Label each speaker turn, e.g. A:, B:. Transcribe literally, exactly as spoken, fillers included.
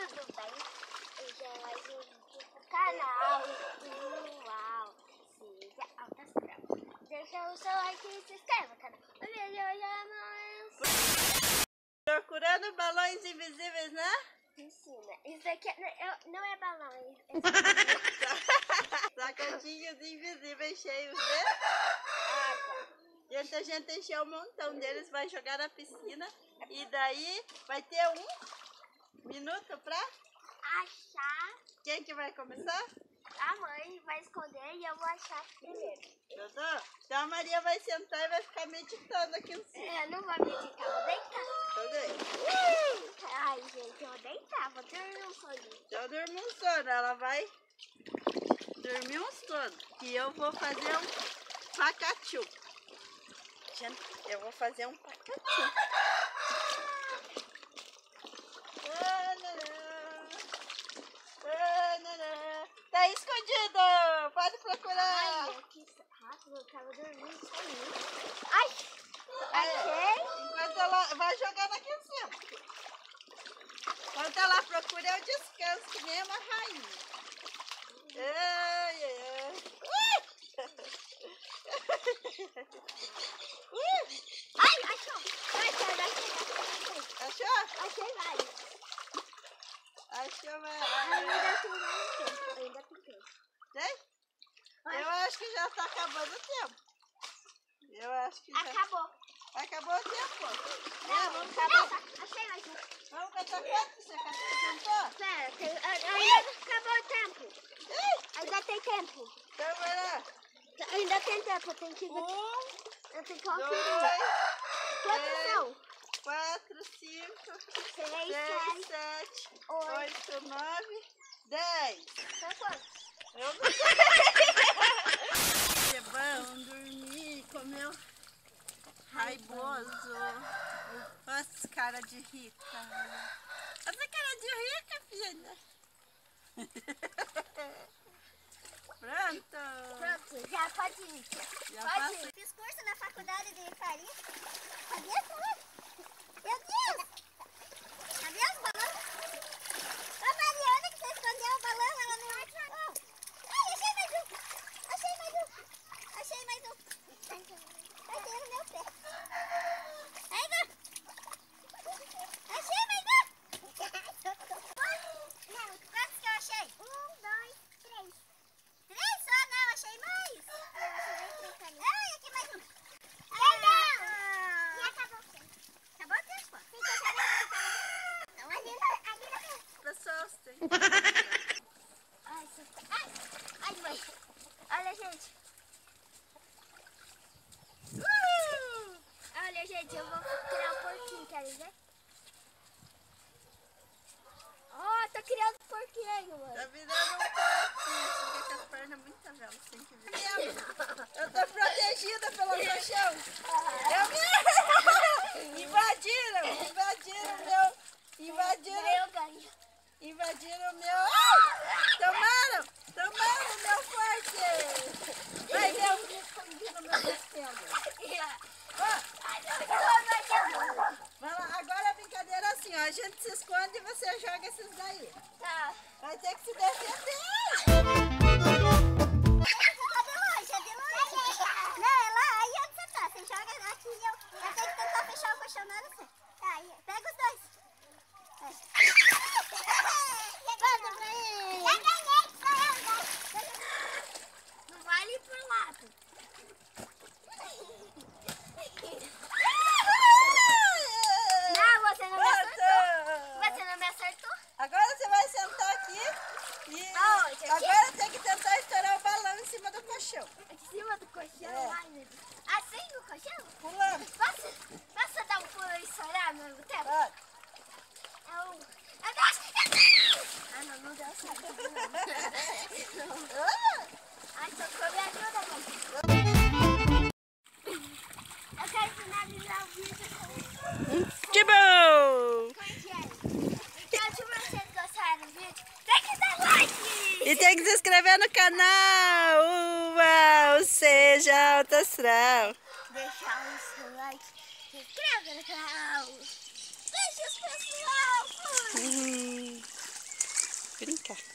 A: tudo bem? Hoje é mais um vídeo pro canal. Uau! Seja alta astral. Deixa o seu like e se inscreva no canal.
B: Procurando balões invisíveis, né?
A: Piscina. Isso daqui é, não é balão. É
B: Sacadinhos invisíveis cheios de
A: água.
B: Gente, a gente encheu um montão deles, vai jogar na piscina. E daí vai ter um minuto pra
A: Achar.
B: Quem que vai começar?
A: A mãe vai esconder e eu vou achar primeiro.
B: Dodô? Então a Maria vai sentar e vai ficar meditando aqui em cima.
A: Eu não vou meditar, vou deitar.
B: Então daí.
A: Uh! Ai, gente, eu vou deitar, vou dormir um soninho.
B: Então durma um sono, ela vai dormir um sono. E eu vou fazer um pacachu. Gente, eu vou fazer um pacachu. Tá escondido! Pode procurar!
A: Ai, que rápido, eu tava dormindo sozinho. Ai! Achei!
B: Enquanto ela vai jogando aqui em cima. Enquanto ela procura, eu descanso, que nem uma rainha. Ai, ai, ai.
A: Ai, achou! Achei, achei, achei.
B: Achou?
A: Achei vários.
B: Achou, mas...
A: Ainda tem mais tempo, ainda tem tempo.
B: Tem? Eu acho que já tá acabando o tempo. Eu acho que já...
A: Acabou.
B: Acabou o tempo.
A: Não,
B: É, vamos acabar.
A: Achei mais um.
B: Vamos cantar quanto você cantou?
A: Pera, tem, ainda acabou o tempo. Ainda tem tempo.
B: Então vai lá.
A: Ainda tem tempo, eu tenho que...
B: Um,
A: eu tenho que
B: dois,
A: conferir. Quantos
B: três,
A: são?
B: quatro, cinco,
A: Seis,
B: seis,
A: sete,
B: sete,
A: oito.
B: oito, nove, dez.
A: São quantos?
B: Eu não sei. É bom dormir, comer um raiboso. Nossa, cara de rica. Essa cara de rica, filha. Pronto.
A: Pronto, já pode ir.
B: Já
A: Pode
B: passa.
A: ir. Fiz curso na faculdade de Paris. Sabia, Fala? Meu Deus! Cadê os balões? Ô, Mariana, que você escondeu o balão, ela não... Oh. Ai, achei mais um! Achei mais um! Achei mais um! Cadê no meu pé? Aí, vai! Achei mais um! Não, quantos que eu achei? Um, dois, três. Três só? Não, achei mais! Ai, aqui mais um! Ah, e acabou o tempo. Acabou o tempo? Não, ali não, ali não.
B: Pessoas têm.
A: Ai, ai, ai, mãe. Olha, gente.
B: Uh!
A: Olha, gente, eu vou criar um porquinho, quer ver? Ó, oh, tô criando um porquinho, mano.
B: Tá virando um porquinho. Você fica com as pernas muito velas, tem que ver. Eu tô protegida pelo colchão. Eu me... Invadiram, invadiram meu... Invadiram...
A: Eu ganho.
B: Invadiram o meu... Ah! Tomaram! Tomaram o meu forte! Vai ver eu me escondi no meu castelo. Vai lá, agora a brincadeira é assim, ó. A gente se esconde e você joga esses daí.
A: Tá.
B: Vai ter que se defender.
A: Pega os dois. É. Não vale por lado. Não, você não me acertou. Você não me acertou?
B: Agora você vai sentar aqui e
A: Aonde? Aqui?
B: agora tem que tentar estourar o balão em cima do colchão.
A: Em cima do colchão?
B: É.
A: Ai, meu Deus. Assim no colchão?
B: Pulando.
A: Posso, posso dar um pulo e estourar ao mesmo tempo?
B: Pode.
A: Eu... Eu não... Ah, não, não deu certo. Não. Ai, socorro, me ajuda, mãe. Eu quero finalizar o vídeo com...
B: Que bom!
A: Então, se vocês gostaram do vídeo, tem que dar like!
B: E tem que se inscrever no canal. Uau, seja alto astral.
A: Deixar o seu like, se inscreva no canal. Beijos, pessoal! Fui!
B: Uhum.
C: brincar.